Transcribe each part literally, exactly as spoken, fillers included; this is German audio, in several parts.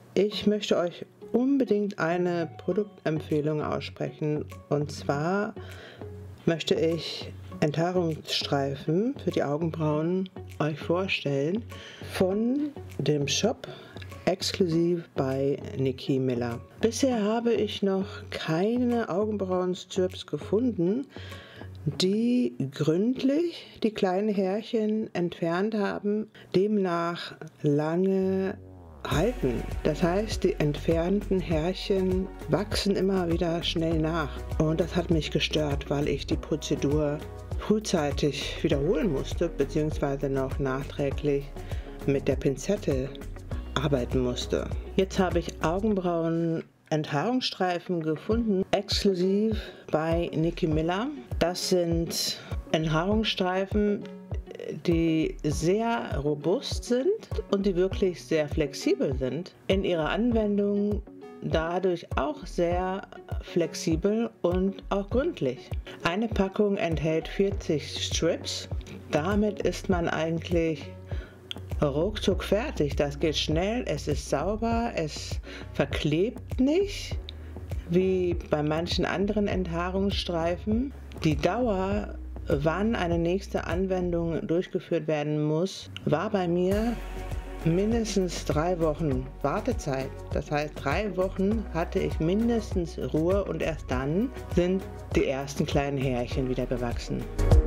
Ich möchte euch unbedingt eine Produktempfehlung aussprechen. Und zwar möchte ich Enthaarungsstreifen für die Augenbrauen euch vorstellen von dem Shop exklusiv bei Niki Miller. Bisher habe ich noch keine Augenbrauen-Strips gefunden, die gründlich die kleinen Härchen entfernt haben, demnach lange halten. Das heißt, die entfernten Härchen wachsen immer wieder schnell nach. Und das hat mich gestört, weil ich die Prozedur frühzeitig wiederholen musste, beziehungsweise noch nachträglich mit der Pinzette arbeiten musste. Jetzt habe ich Augenbrauen-Enthaarungsstreifen gefunden, exklusiv bei Niki Miller. Das sind Enthaarungsstreifen, die sehr robust sind und die wirklich sehr flexibel sind. In ihrer Anwendung dadurch auch sehr flexibel und auch gründlich. Eine Packung enthält vierzig Strips. Damit ist man eigentlich ruckzuck fertig. Das geht schnell, es ist sauber, es verklebt nicht, wie bei manchen anderen Enthaarungsstreifen. Die Dauer, wann eine nächste Anwendung durchgeführt werden muss, war bei mir mindestens drei Wochen Wartezeit. Das heißt, drei Wochen hatte ich mindestens Ruhe und erst dann sind die ersten kleinen Härchen wieder gewachsen.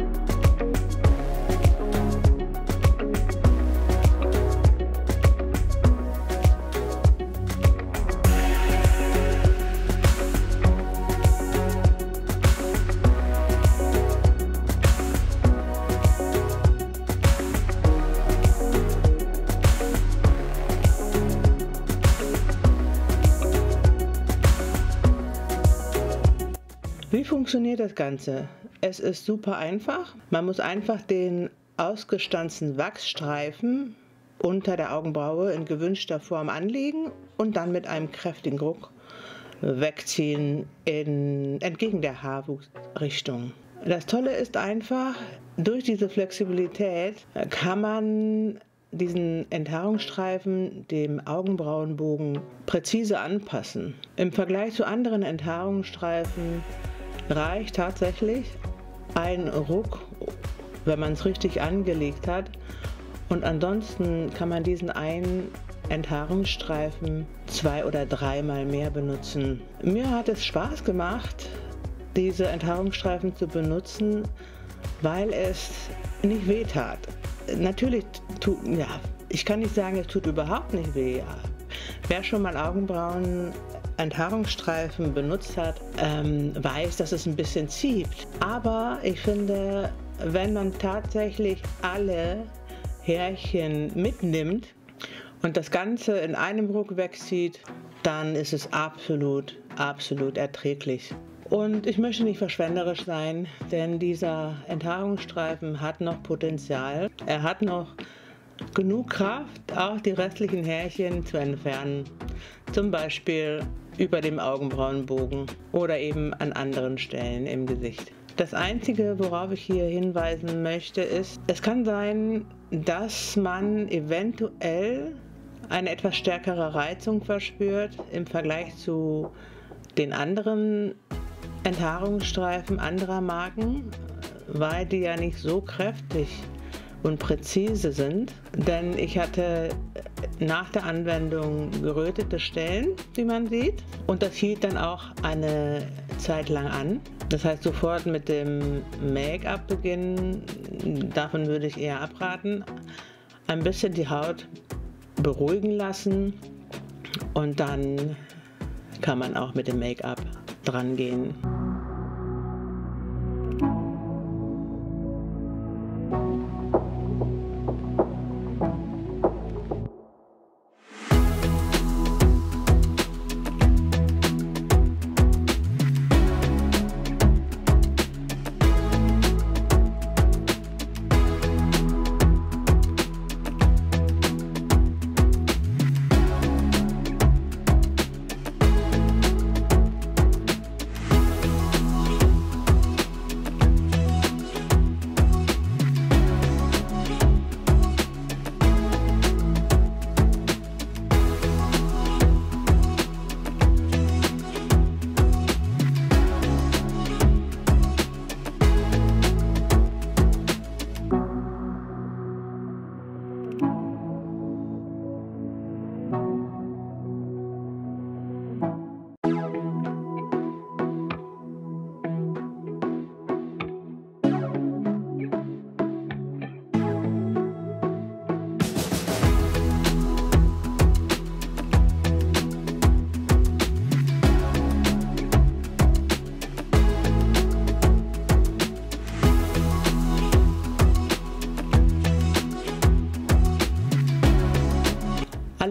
Wie funktioniert das Ganze? Es ist super einfach. Man muss einfach den ausgestanzten Wachsstreifen unter der Augenbraue in gewünschter Form anlegen und dann mit einem kräftigen Druck wegziehen in, entgegen der Haarwuchsrichtung. Das Tolle ist einfach, durch diese Flexibilität kann man diesen Enthaarungsstreifen dem Augenbrauenbogen präzise anpassen. Im Vergleich zu anderen Enthaarungsstreifen reicht tatsächlich ein Ruck, wenn man es richtig angelegt hat. Und ansonsten kann man diesen einen Enthaarungsstreifen zwei oder dreimal mehr benutzen. Mir hat es Spaß gemacht, diese Enthaarungsstreifen zu benutzen, weil es nicht weh tat. Natürlich tut, ja, ich kann nicht sagen, es tut überhaupt nicht weh. Wer schon mal Augenbrauen Enthaarungsstreifen benutzt hat, ähm, weiß, dass es ein bisschen zieht. Aber ich finde, wenn man tatsächlich alle Härchen mitnimmt und das Ganze in einem Ruck wegzieht, dann ist es absolut, absolut erträglich. Und ich möchte nicht verschwenderisch sein, denn dieser Enthaarungsstreifen hat noch Potenzial. Er hat noch genug Kraft, auch die restlichen Härchen zu entfernen. Zum Beispiel über dem Augenbrauenbogen oder eben an anderen Stellen im Gesicht. Das Einzige, worauf ich hier hinweisen möchte, ist, es kann sein, dass man eventuell eine etwas stärkere Reizung verspürt im Vergleich zu den anderen Enthaarungsstreifen anderer Marken, weil die ja nicht so kräftig und präzise sind, denn ich hatte nach der Anwendung gerötete Stellen, wie man sieht, und das hielt dann auch eine Zeit lang an. Das heißt, sofort mit dem Make-up beginnen, davon würde ich eher abraten. Ein bisschen die Haut beruhigen lassen und dann kann man auch mit dem Make-up dran gehen.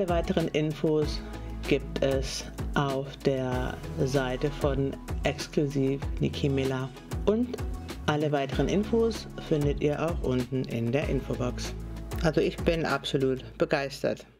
Alle weiteren Infos gibt es auf der Seite von Exklusiv Niki Miller. Und alle weiteren Infos findet ihr auch unten in der Infobox. Also ich bin absolut begeistert.